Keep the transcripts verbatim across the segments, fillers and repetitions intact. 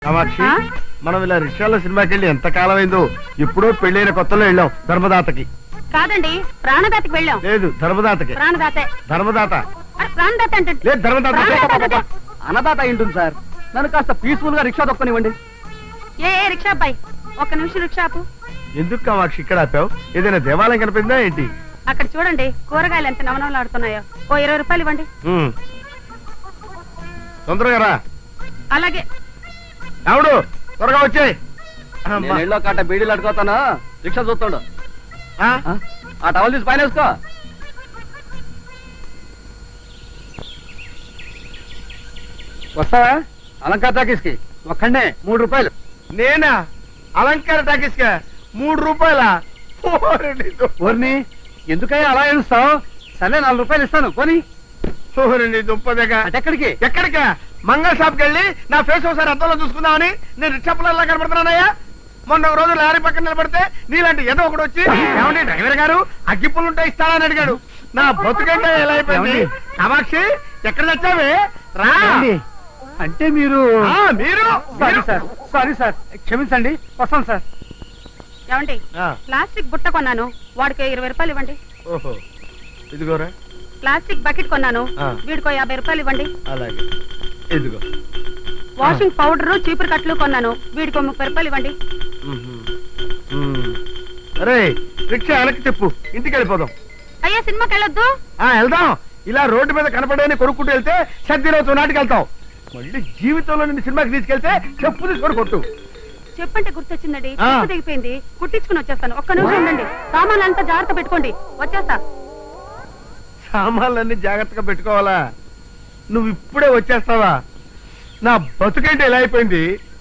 కామాక్షి, మనం ఇలా రిక్షాలో సినిమాకి వెళ్ళి ఎంత కాలం అయిందో. ఎప్పుడో పెళ్ళైన కొత్తలో వెళ్ళాం ధర్మదాతకి. కాదండి, ప్రాణదాతకి వెళ్ళాం. లేదు, ధర్మదాతకి. ప్రాణదాత ధర్మదాత ప్రాణదాత అంటే లేదు, ధర్మదాత. అన్నదాత ఏంటుంది సార్? నన్ను కాస్త పీస్ఫుల్ గా రిక్షా దొక్కనివ్వండి. ఏ ఏ రిక్షా అబ్బాయి, ఒక్క నిమిషం రిక్షాపు. ఎందుకు కామాక్షి ఇక్కడ ఆపావు? ఏదైనా దేవాలయం కనిపిందా ఏంటి? అక్కడ చూడండి, కూరగాయలు ఎంత నవనవలాడుతున్నాయో. ఓ ఇరవై రూపాయలు ఇవ్వండి. తొందరగా రా. అలాగే. రావుడు, త్వరగా వచ్చాయి. ఇళ్ళో కాట బీడీలు అడుగుతాను, రిక్షా చూస్తాడు. ఆ టవల్ తీసి పైన వేసుకో. వస్తావా అలంకార టాకీస్ కి? ఒక్కడే మూడు రూపాయలు. నేనా? అలంకార టాకీస్ కా మూడు రూపాయలా? ఓర్ని, ఎందుకయ్యా అలా ఏడుస్తావు? సరే నాలుగు రూపాయలు ఇస్తాను పోనీ. దుప్పదగా ఎక్కడికి? ఎక్కడికా? మంగళ షాప్కి వెళ్ళి నా ఫేస్ ఒకసారి అద్దంలో చూసుకుందామని నేను రిక్షా పిల్లల్లా కనబడుతున్నానయ్యా. మొన్న ఒక రోజు లారీ పక్కన నిలబడితే నీలాంటి ఏదో ఒకటి వచ్చి ఏమండి డ్రైవర్ గారు అగ్గిపుల్లు ఉంటే ఇస్తానని అడిగాడు. నా బతుకంటే ఎలా అయిపోయింది. కామాక్షి, ఎక్కడ తెచ్చావే? రా. అంటే మీరు మీరు సారీ సార్, సారీ సార్, క్షమించండి, వస్తాను సార్. ఏమండి, ప్లాస్టిక్ బుట్ట కొన్నాను, వాడికి ఇరవై రూపాయలు ఇవ్వండి. ఓహో, ఇదిగోరా. ప్లాస్టిక్ బకెట్ కొన్నాను, వీడికో యాభై రూపాయలు ఇవ్వండి. అలాగే, ఇదిగో. వాషింగ్ పౌడర్, చీపురు కట్లు కొన్నాను, వీడికో ముప్పై రూపాయలు ఇవ్వండి. అరే, రిక్షా వెనక్కి తిప్పు, ఇంటికి వెళ్ళిపోదాం. అయ్యా, సినిమాకి వెళ్ళొద్దు. వెళ్దాం. ఇలా రోడ్డు మీద కనపడని కొనుక్కుంటూ వెళ్తే సర్దిరోజు నాటికి వెళ్తాం. మళ్ళీ జీవితంలో నిన్ను సినిమాకి తీసుకెళ్తే చెప్పు తీసుకొని కొట్టు. చెప్పంటే గుర్తొచ్చిందండి, చెప్పు తెగిపోయింది, కుట్టించుకుని వచ్చేస్తాను. ఒక్క నిమిషం ఉండండి, సామాన్లంతా జాగ్రత్త పెట్టుకోండి, వచ్చేస్తా. సామాన్లన్నీ జాగ్రత్తగా పెట్టుకోవాలా? నువ్వు ఇప్పుడే వచ్చేస్తావా? నా బతుకేంటి ఎలా అయిపోయింది.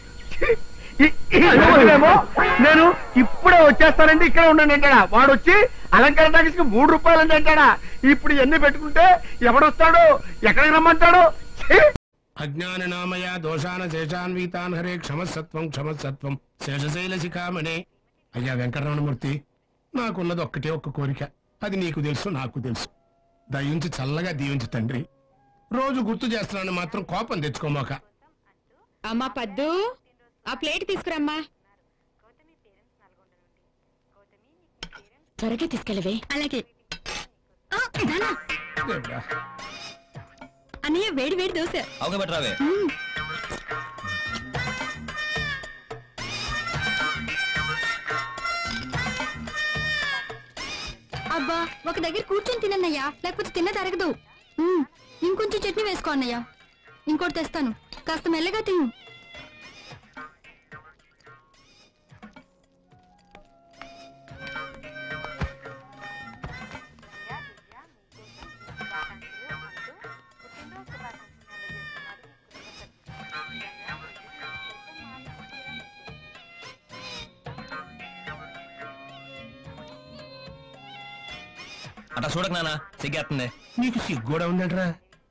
నేను ఇప్పుడే వచ్చేస్తానండి, ఇక్కడే ఉండండి అంటాడా వాడు. వచ్చి అలంకార టాకీస్కి మూడు రూపాయలు అంటే అంటాడా. ఇప్పుడు ఎన్ని పెట్టుకుంటే ఎవడొస్తాడో, ఎక్కడికి రమ్మంటాడో. అజ్ఞాన నామయ దోషాన శేషాన్వీతాన్ హరే క్షమసత్వం క్షమసత్వం శేషశైల శిఖామణే. అయ్యా వెంకటరమణమూర్తి, నాకున్నది ఒక్కటే ఒక్క కోరిక, అది నీకు తెలుసు, నాకు తెలుసు. దయించి చల్లగా దీవించి తండ్రి. రోజు గుర్తు చేస్తున్నాను మాత్రం కోపం తెచ్చుకోమాక. అమ్మా పద్దు, ఆ ప్లేట్ తీసుకురమ్మా. త్వరగా తీసుకెళ్ళవే. అలాగే. అన్నయ్య, వేడి వేడి దోశ. అవగబెట్టరావే. అబ్బా, ఒక దగ్గర కూర్చొని తినన్నయ్యా, లేకపోతే తిన్న తరగదు. ఇంకొంచెం చట్నీ వేసుకో అన్నయ్య. ఇంకోటి తెస్తాను, కాస్త మెల్లగా తిను. అట్లా చూడక నాన్న, సిగ్గేస్తుంది. నీకు సిగ్గూడా ఉందంటరా?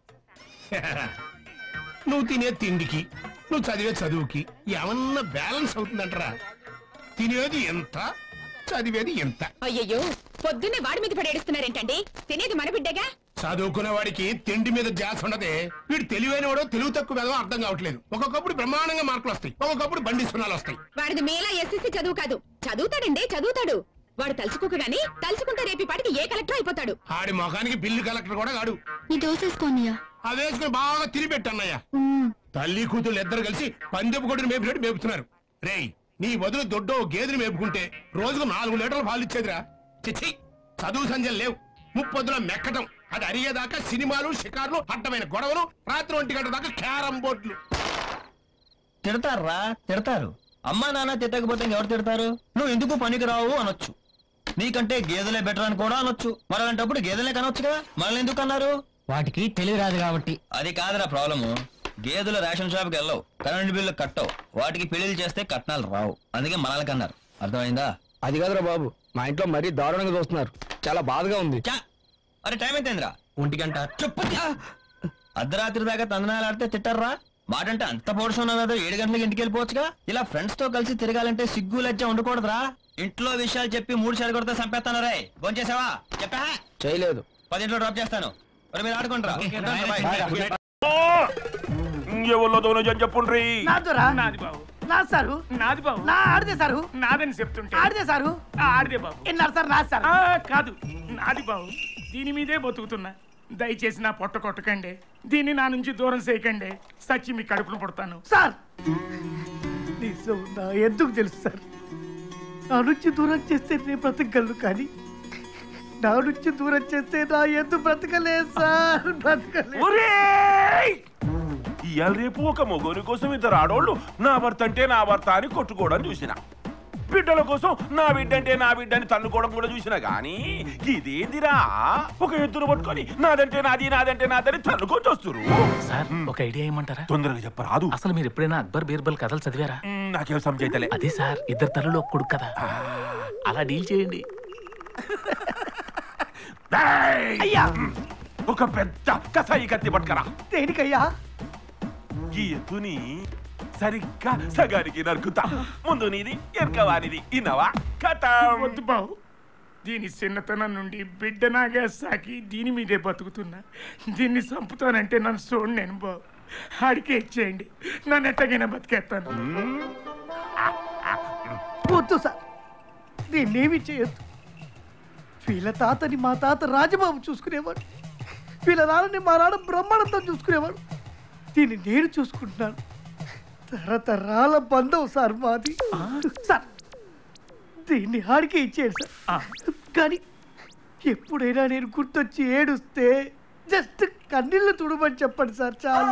నువ్వు తినే తిండికి, నువ్వు చదివే చదువుకి ఏమన్నా బ్యాలెన్స్ అవుతుందంటరా? తినేది ఎంత, చదివేది ఎంత. అయ్యయ్యో, పొద్దున్నే వాడి మీద పడేస్తున్నారేంటండి? తినేది మన బిడ్డగా. చదువుకునే వాడికి తిండి మీద ధ్యాస ఉండదే. వీడు తెలివైన వాడో తెలుగు తక్కువ వేదో అర్థం కావట్లేదు. ఒక్కొక్కప్పుడు బ్రహ్మాండంగా మార్కులు వస్తాయి, ఒక్కొక్కప్పుడు బండి సున్నాలు వస్తాయి. వాడిది మేలా ఎస్ఎస్సీ చదువు కాదు, చదువుతాడండి, చదువుతాడు. వాడు తలుచుకోకగాని తలుచుకుంటే రేపి పాటికి ఏ కలెక్టర్ అయిపోతాడు. ఆడి మొఖానికి బిల్లు కలెక్టర్ కూడా కాడు. ఈ దోసేసుకోన్నయ్యా. అది వేసుకుని బాగా తిరిపెట్టన్నయ్య. తల్లి కూతురు ఇద్దరు కలిసి పందెపు కొట్టుని మేపినట్టు మేపుతున్నారు. రేయ్, నీ వదులు దొడ్డో గేదెని మేపుకుంటే రోజుకు నాలుగు లీటర్లు పాలు ఇచ్చేదిరా. చిచ్చి, చదువు సంజలు లేవు. ముప్పొద్దుల మెక్కటం, అది అరిగేదాకా సినిమాలు, షికార్లు, అడ్డమైన గొడవలు, రాత్రి ఒంటి గంట దాకా క్యారం బోర్డులు. తిడతారా? తిడతారు. అమ్మా నాన్న తిట్టకపోతే ఎవరు తిడతారు? నువ్వు ఎందుకు పనికి రావు అనొచ్చు. నీకంటే గేదెలే బెటర్ అని కూడా అనొచ్చు. మరి అలాంటప్పుడు గేదెలే కనొచ్చుగా. మనల్ని ఎందుకు అన్నారు? వాటికి తెలివి రాదు కాబట్టి. అది కాదురా ప్రాబ్లము. గేదెలు రేషన్ షాప్కి వెళ్ళవు, కరెంట్ బిల్లు కట్టవు, వాటికి పెళ్లిళ్ళు చేస్తే కట్నాలు రావు. అందుకే మనల్ని కన్నారు. అర్థమైందా? అది కాదురా బాబు, మా ఇంట్లో మరీ దారుణంగా చూస్తున్నారు, చాలా బాధగా ఉంది. అరే, టైం ఎంతైందిరా? ఒంటి గంట. చెప్పు. అర్ధరాత్రి దాకా తందనాలు ఆడితే తిట్టారా? మాట అంటే అంత పౌరుషం ఉన్నదో ఏడు గంటలకు ఇంటికి వెళ్ళిపోవచ్చుగా. ఇలా ఫ్రెండ్స్ తో కలిసి తిరగాలంటే సిగ్గు లజ్జ ఉండకూడదురా. ఇంట్లో విషయాలు చెప్పి మూడు సార్లు కొడితే చంపేస్తాను. రే, భోంచేసావా? చెప్పా? చేయలేదు. పదింట్లో డ్రాప్ చేస్తాను. మీరు ఆడుకుంటారా? ఎవరిలో నిజం చెప్పుండ్రి. నాదురా నాది బాబు. నా సారు నాది బాబు. నా ఆడిదే సారు నాదని చెప్తుంటే ఆడిదే సారు ఆడిదే బాబు. ఎన్నారు సార్ నా సార్ ఆ, కాదు నాది బాబు. దీని మీదే బతుకుతున్నా. దయచేసి నా పొట్ట కొట్టకండి. దీన్ని నా నుంచి దూరం చేయకండి. సచ్చి మీ కడుపును పుడతాను. సార్ నిజం నా ఎందుకు తెలుసు సార్, నా నుంచి దూరం చేస్తే నేను బ్రతకగలను, కానీ నా నుంచి దూరం చేస్తే నా ఎందుకు బ్రతకలేదు సార్, బ్రతకలేదు. ఇవాళ రేపు ఒక మొగోని కోసం ఇద్దరు ఆడోళ్ళు నా భర్త అంటే నా భర్త అని కొట్టుకోవడం చూసిన, బిడ్డల కోసం నా బిడ్డ అంటే నా బిడ్డ అని తన్నుకోవడం కూడా చూసినా గానీ ఇదేందిరా ఒక ఎద్దును పట్టుకొని నాదంటే నాది నాదంటే నాదని తన్నుకొని చూస్తురు. సార్ ఒక ఐడియా ఏమంటారా? తొందరగా చెప్పరాదు. అసలు మీరు ఎప్పుడైనా అక్బర్ బీర్బల్ కథలు చదివారా? నాకేం సంజైతలే. అదే సార్, ఇద్దరు తల్లులు ఒక కొడుకు కదా, అలా డీల్ చేయండి. అయ్యా ఒక పెద్ద కసాయి కత్తి పట్టుకరా. దేనికయ్యా? ఈ ఎద్దుని సరిగ్గా సగానికి నరుకుతా. ముందు నీది ఎరకవానిది. ఇన్నవా కథ? వద్దు బాబు. దీని చిన్నతనం నుండి బిడ్డ నాగా సాకి దీని మీదే బతుకుతున్నా. దీన్ని చంపుతానంటే నన్ను చూడు నేను బాబు. ఆడికే ఇచ్చేయండి, నన్ను ఎట్టగైనా బతికేస్తాను. వద్దు సార్, నేనేమి చేయొద్దు. వీళ్ళ తాతని మా తాత రాజబాబు చూసుకునేవాడు, వీళ్ళ నాన్నని మా నాన్న బ్రహ్మానందం చూసుకునేవాడు. దీన్ని నేను చూసుకుంటున్నాను. తరతరాల బంధం సార్ మాది. సార్ దీన్ని ఆడికే ఇచ్చేయండి సార్, కానీ ఎప్పుడైనా నేను గుర్తొచ్చి ఏడుస్తే జస్ట్ కన్నీళ్ళు తుడమని చెప్పండి సార్, చాలు.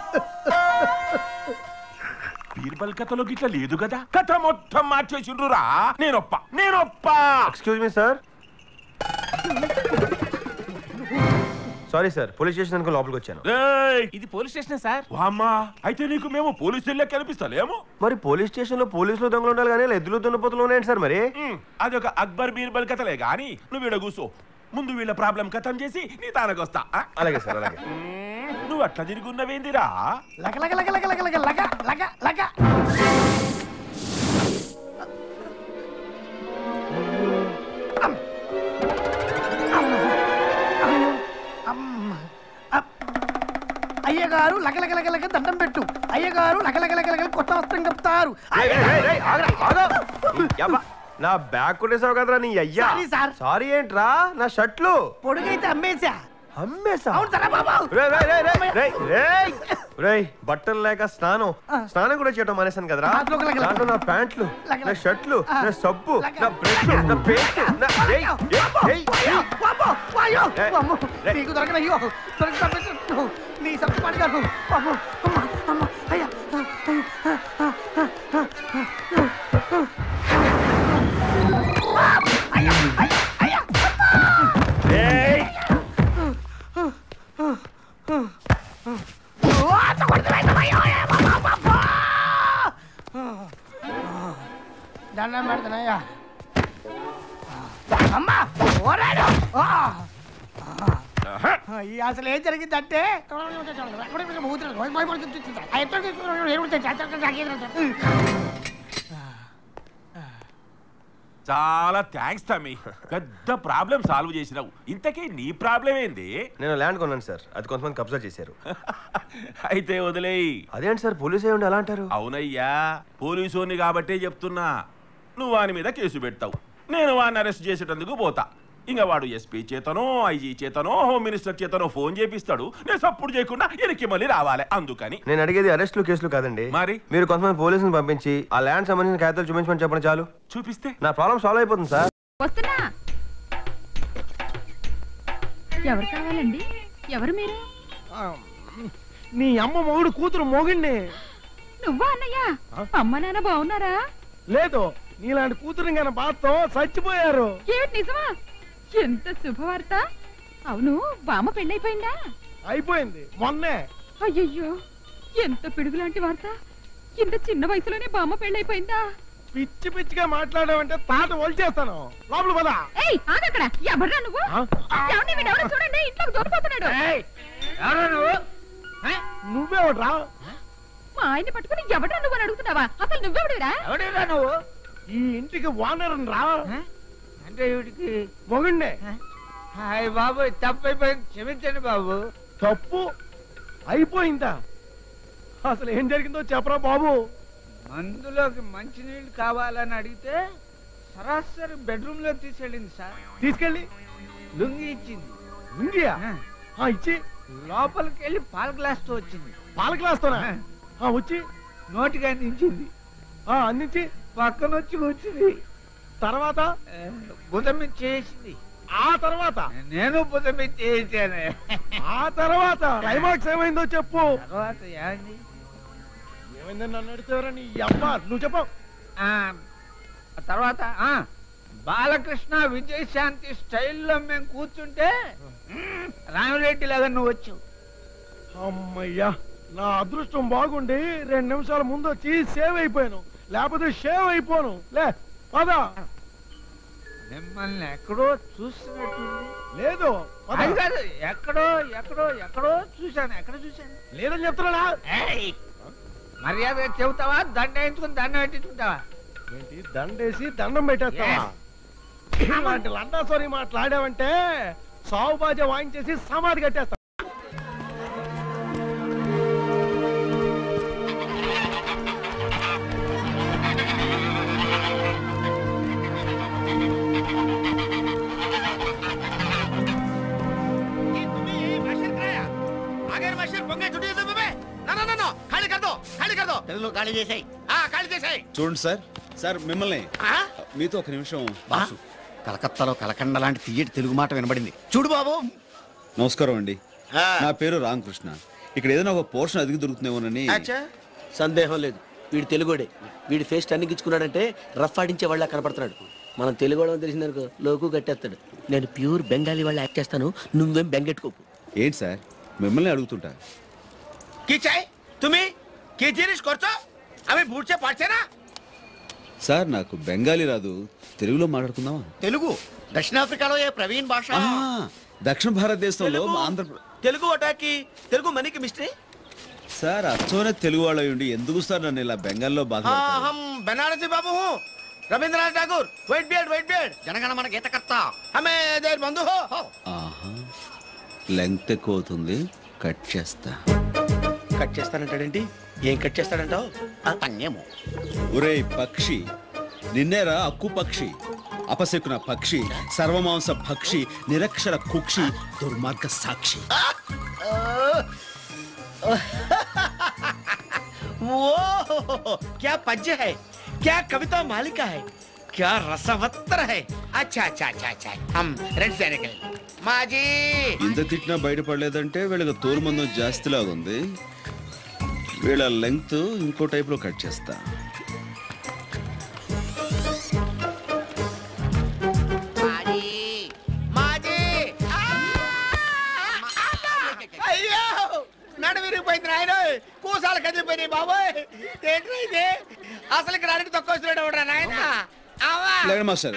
బీర్బల్ కథలో గిట్లా లేదు కదా, కథ మొత్తం మార్చేసిండ్రురా. నేనొప్ప నేనొప్ప excuse me sir. Sorry sir, police station అనుకో లోపలికి వచ్చాను. ఇది పోలీస్ స్టేషన్ సార్. వామ్మా, అయితే నీకు మేము పోలీసులే కనిపిస్తలేము. మరి పోలీస్ స్టేషన్ లో పోలీసులు దొంగలు ఉండాలి కానీ ఎద్దులు దున్నపోతులు ఉన్నాయండి సార్. మరి అదొక అక్బర్ బీర్బల్ కథలే గాని నువ్వు ఈడ కూసో. ముందు వీళ్ళ ప్రాబ్లం కథం చేసి నీ తానకొస్తా. అలాగే సార్, అలాగే. నువ్వు అట్లా తిరుగున్నవేందిరా? లగ లగ లగ లగ లగ లగ లగ లగ. అయ్యగారు లగలగలగలగ దండం పెట్టు. అయ్యగారు లగలగలగలగ కొత్త వస్త్రం కప్పుతారు. నా బ్యాగ్ కొట్టేసావు కదరా నీ అయ్యా. సారీ ఏంట్రా, నా షర్ట్లు పొడుగైతే అమ్మేసా. అమ్మేసా? అవును సరే బాబు. రేయ్ బట్టలు లేక స్నానం స్నానం కూడా చేయడం మానేశాను కదరా. దాంట్లో నా ప్యాంట్లు, నా షర్ట్లు, నా సబ్బు, నా బ్రష్, నా పేస్ట్, నా నీకు దొరకనయ్యో దొరక నీ సబ్బు పడగాను. అయ్యా దండం పెడతానయ్యా. అమ్మా ఓరాడు. అసలు ఏం జరిగిందంటే చాలా థ్యాంక్స్ తమ్మి, పెద్ద ప్రాబ్లం సాల్వ్ చేసినావు. ఇంతకీ నీ ప్రాబ్లం ఏంది? నేను ల్యాండ్ కొన్నాను సార్, అది కొంతమంది కబ్జా చేశారు. అయితే వదిలేయి. అదేంటి సార్ పోలీసు అయ్యి అలా అంటారు? అవునయ్యా, పోలీసుని కాబట్టే చెప్తున్నా. నువ్వు వాని మీద కేసు పెడతావు, నేను వాడిని అరెస్ట్ చేసేటందుకు పోతా. ఇంకా వాడు ఎస్పీ చేతనో ఐజీ చేతనో హోమ్ మినిస్టర్ చేతనో ఫోన్ చేపిస్తాడు. నేను సపోర్ట్ చేయకుండా ఎనికి మళ్ళీ రావాలి. అందుకని నేను అడిగేది అరెస్టులు కేసులు కాదండి. మరి మీరు కొంతమంది పోలీసులు పంపించి ఆ ల్యాండ్ సంబంధించిన కాగితాలు చూపించమని చెప్పండి చాలు. చూపిస్తే నా ప్రాబ్లం సాల్వ్ అయిపోతుంది సార్. వస్తున్నా. ఎవరు కావాలండి? ఎవరు మీరు? నీ అమ్మ మొగుడు కూతురు మోగిండి. నువ్వా అన్నయ్య? అమ్మ నాన్న బాగున్నారా? లేదు, నీలాంటి కూతురు కానీ బాధతో చచ్చిపోయారు. ఏమిటి నిజమా? ఎంత శుభవార్త. అవును, బామ్మ పెళ్ళైపోయిందా? అయిపోయింది మొన్నే. అయ్యయ్యో, ఎంత పిడుగులాంటి వార్త. ఇంత చిన్న వయసులోనే బామ్మ పెళ్ళైపోయిందా? పిచ్చి పిచ్చిగా మాట్లాడావంటే తాట వలిచేస్తాను. లోపల పద. ఏయ్ ఆగక్కడ. ఎవడ్రా నువ్వు? ఏమండి వీడెవరో చూడండి, ఇంట్లోకి దూరిపోతున్నాడు. నువ్వెవడ్రా? మా ఆయన్ని పట్టుకుని ఎవడ్రా నువ్వు అని అడుగుతున్నావా? అసలు నువ్వెవడురా? ఎవడేరా నువ్వు? ఈ ఇంటికి ఓనర్ రా. అంటే వీడికి మొగుండే. హాయ్ బాబు, తప్పు అయిపోయింది, క్షమించండి బాబు. తప్పు అయిపోయిందా? అసలు ఏం జరిగిందో చెప్పరా బాబు. మందులోకి మంచినీళ్ళు కావాలని అడిగితే సరాసరి బెడ్రూమ్ లో తీసుకెళ్ళింది సార్. తీసుకెళ్ళి లుంగి ఇచ్చింది. లుంగియా? ఇచ్చి లోపలికి వెళ్ళి పాల గ్లాస్ తో వచ్చింది. పాల గ్లాస్ తోనా? వచ్చి నోటికి అందించింది. అందించి పక్కన వచ్చి కూర్చుంది. తర్వాత భుజం మీద చేసింది. ఆ తర్వాత నేను భుజం మీద చేసాను. ఆ తర్వాత క్లైమాక్స్ ఏమైందో చెప్పు. తర్వాత ఏమైంది ఏమైందని నన్ను అడిగితేవరా నీ అబ్బా, నువ్వు చెప్పు. తర్వాత బాలకృష్ణ విజయశాంతి స్టైల్లో మేము కూర్చుంటే రామిరెడ్డి లాగా నువ్వు వచ్చావు. అమ్మయ్యా, నా అదృష్టం బాగుండి రెండు నిమిషాల ముందు వచ్చి సేవ్ అయిపోయాను, లేకపోతే షేవ్ అయిపోను. లే పదా. మిమ్మల్ని ఎక్కడో చూస్తున్నట్టుంది. లేదు అది కాదు, ఎక్కడో ఎక్కడో ఎక్కడో చూశాను. ఎక్కడ చూశాను లేదని చెప్తున్నా. మర్యాదగా చెబుతావా, దండ వేయించుకుని దండం పెట్టించుకుంటావా? ఏంటి దండేసి దండం పెట్టేస్తావా? ఇలాంటి లండా సారీ మాట్లాడావంటే సావు బాజా వాయించేసి సమాధి కట్టేస్తా. చూడండి సార్, సార్ మిమ్మల్ని మీతో ఒక నిమిషం. బాసు, కలకత్తాలో కలకండ లాంటి తీయటి తెలుగు మాట వినబడింది. చూడు బాబు. నమస్కారం అండి, నా పేరు రామకృష్ణ. ఇక్కడ ఏదైనా ఒక పోర్షన్ అదిగి దొరుకుతుందేమోనని. సందేహం లేదు, వీడు తెలుగుడే. వీడి ఫేస్ టర్నింగ్ ఇచ్చుకున్నాడంటే రఫ్ ఆడించే వాళ్ళ కనపడుతున్నాడు. మనం తెలుగు వాళ్ళని తెలిసిందనుకో లోకు కట్టేస్తాడు. నేను ప్యూర్ బెంగాలీ వాళ్ళు యాక్ట్ చేస్తాను, నువ్వేం బెంగెట్టుకోపు. ఏంటి సార్ మిమ్మల్ని అడుగుతుంటా. సార్ నాకు బెంగాలీ రాదు, తెలుగులో మాట్లాడుకుందామా? తెలుగు దక్షిణాఫ్రికాలో ఏ ప్రవీణ్ భాష. దక్షిణ భారతదేశంలో ఆంధ్ర తెలుగు అటాకి తెలుగు మనీకి మిస్టరీ. సార్ అచ్చోనే తెలుగు వాళ్ళు ఉండి ఎందుకు సార్ నన్ను ఇలా బెంగాల్లో బాధ? బనారసి బాబు Rabindranath Tagore white beard white beard Jana Gana Mana గీతకర్త హమే దేర్ బంధు హో. ఆహా, లెంగ్త్ ఎక్కువ అవుతుంది, కట్ చేస్తా. కట్ చేస్తానంటాడేంటి? ఏం కట్ చేస్తాడంటావు? తన్నేమో. ఒరేయ్ పక్షి, నిన్నేరా అక్కు పక్షి, అపశకున పక్షి, సర్వమాంస భక్షి, నిరక్షర కుక్షి, దుర్మార్గ సాక్షి. ఓ క్యా పద్య హై, క్యా కవితా మాలికా హై, క్యా రసవత్తర హై. అచ్చా అచ్చా అచ్చా అచ్చా హమ్ రెడ్ సైనికల్ మాజీ. ఇంత తిట్టినా బయటపడలేదంటే వీళ్ళకి తోలు మందం జాస్తిలాగా ఉంది. వీళ్ళ లెంగ్త్ ఇంకో టైప్ లో కట్ చేస్తా. అయ్యో నడు విరిగిపోయింది నాయన, కూసాలు కదిలిపోయినాయి బాబోయ్. ఏంటి ఇది అసలు ఇక్కడ అడిగి తక్కువ వస్తున్నాడు నాయన. మాస్టర్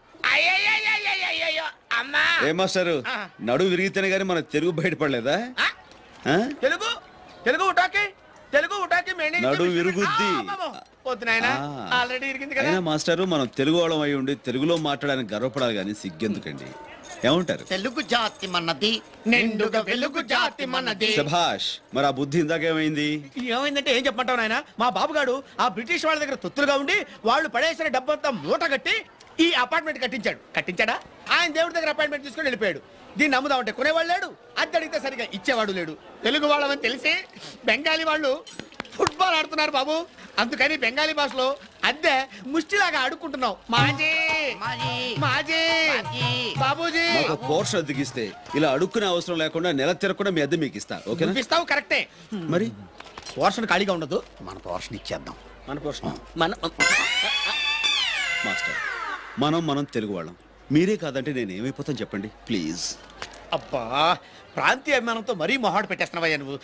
అయ్యో అమ్మా. ఏ మాస్టారు, నడు విరిగితేనే గానీ మన తెలుగు బయటపడలేదా? తెలుగు తెలుగు ఉటాకి తెలుగు ఉటాకి నడు విరుగుద్ది. ఆల్రెడీ ఇరిగింది కదా. అయినా మాస్టారు, మనం తెలుగు వాళ్ళం అయి ఉండి తెలుగులో మాట్లాడడానికి గర్వపడాలి కానీ సిగ్గెందుకండి? ఏమంటారు? తెలుగు జాతి మనది, నిండుగా వెలుగు జాతి మనది. శభాష్. మరి ఆ బుద్ధి ఇందాకేమైంది? ఏమైందంటే ఏం చెప్పమంటావు నాయన, మా బాబుగాడు ఆ బ్రిటిష్ వాళ్ళ దగ్గర తొత్తులుగా ఉండి వాళ్ళు పడేసిన డబ్బంతా మూట కట్టి ఈ అపార్ట్మెంట్ కట్టించాడు. కట్టించాడా? ఆయన దేవుడి దగ్గర అపార్ట్మెంట్ తీసుకుని వెళ్ళిపోయాడు. దీన్ని అమ్ముదామంటే కొనేవాళ్ళు లేడు, అద్దె అడిగితే సరిగా ఇచ్చేవాడు లేడు. తెలుగు వాళ్ళమని తెలిసి బెంగాలీ వాళ్ళు ఫుట్బాల్ ఆడుతున్నారు బాబు. అందుకని బెంగాలీ భాషలో అద్దె ముష్టిలాగా ఆడుకుంటున్నావు. మాజీ మాజీ బాబూజీ. ఒక పోర్షన్ అద్దెకిస్తే ఇలా అడుక్కునే అవసరం లేకుండా నెల తిరగకుండా మీ అద్దె మీకు ఇస్తా. ఓకేనా? ఇస్తావు, కరెక్టే. మరి పోర్షన్ ఖాళీగా ఉండదు, మన పోర్షన్ ఇచ్చేద్దాం. మన పోర్షన్ మన మాస్టర్, మనం మనం తెలుగు వాళ్ళం. మీరే కాదంటే నేను ఏమైపోతాను చెప్పండి ప్లీజ్. అబ్బా, ప్రాంతీయ అభిమానంతో మరీ మొహాడు పెట్టేస్తున్నావయ్యా నువ్వు.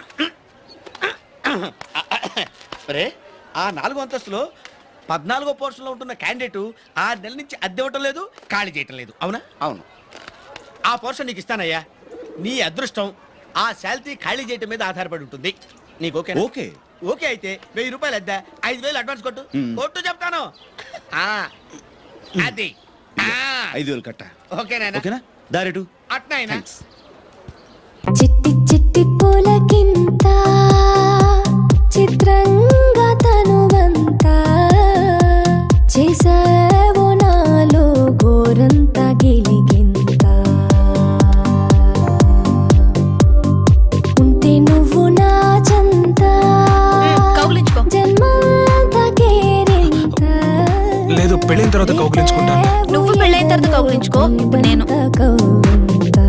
రే, ఆ నాలుగో అంతస్తులో పద్నాలుగో పోర్షన్లో ఉంటున్న క్యాండిడేట్ ఆరు నెలల నుంచి అద్దె ఇవ్వటం లేదు, ఖాళీ చేయటం లేదు. అవునా? అవును. ఆ పోర్షన్ నీకు ఇస్తానయ్యా. నీ అదృష్టం ఆ శాలరీ ఖాళీ చేయటం మీద ఆధారపడి ఉంటుంది. నీకు ఓకే? ఓకే ఓకే అయితే వెయ్యి రూపాయలు అద్దె, ఐదు వేలు అడ్వాన్స్ కొట్టు. కొట్టు చెప్తాను. అది ఐదు వేలు కట్ట. ఓకేనా? ఓకేనా? దారెటు అట్నైనా. చిట్టి చిట్టి పూలకింత చిత్రంగా తనువంతా చేసావో నాలో గోరంతా గిలిగింత ఉంటే నువ్వు నా చెంత జన్మంతా కేరింత లేదు పెళ్ళైన తర్వాత కౌగిలించుకుంటాను నువ్వు పెళ్ళైన తర్వాత కౌగిలించుకో ఇప్పుడు నేను కౌగింత